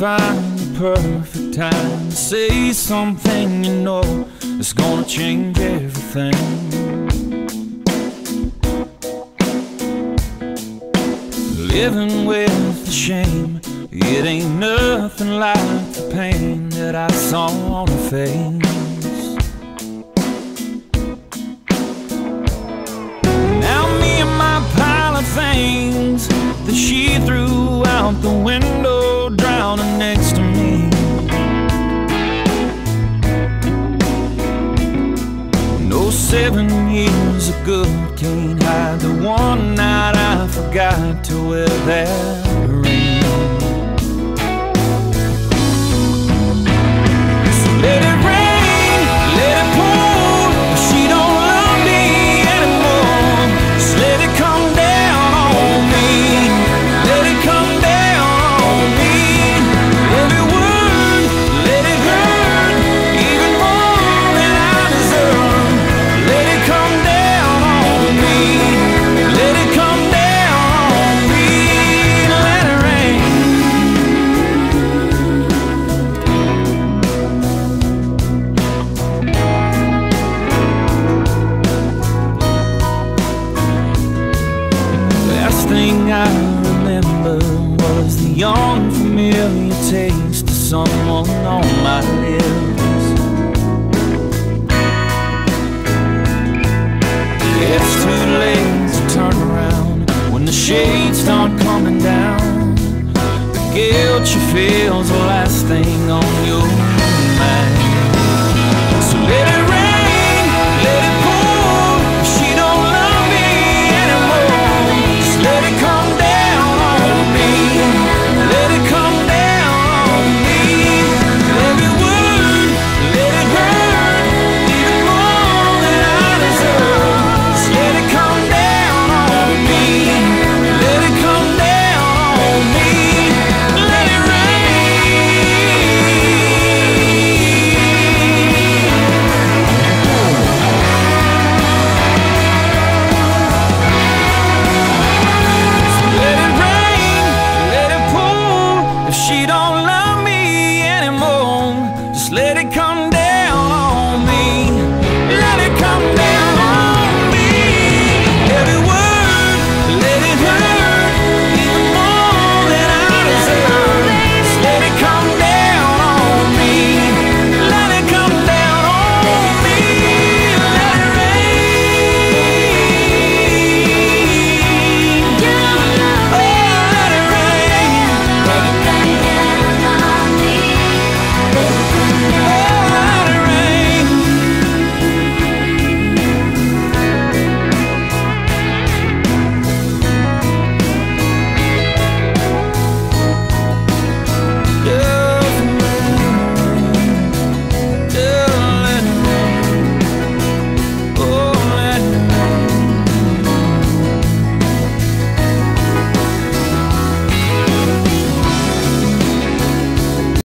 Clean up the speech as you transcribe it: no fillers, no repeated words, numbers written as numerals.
find the perfect time to say something you know it's gonna change everything. Living with the shame, it ain't nothing like the pain that I saw on her face. Now me and my pile of things that she threw out the window, drowning next to me. No 7 years of good can't hide the one night I forgot to wear that ring. So let it rain, let it pour, but she don't love me anymore. Just let it come down on me, let it come down on me. Every word, let it hurt even more than I deserve. Let it come down on me, let it come down on me. Let it rain. Last thing I remember was the unfamiliar taste of someone on my lips. It's too late to turn around when the shades start coming down. The guilt you feel's the last thing on your mind. So let it rain, let it pour, she don't love me anymore. Just let it come down on me, let it come down on me. Every word, let it hurt even more than I deserve. Just let it come down on me, let it come down on me. Let it rain. So let it rain, let it pour. If she don't love me anymore, just let it come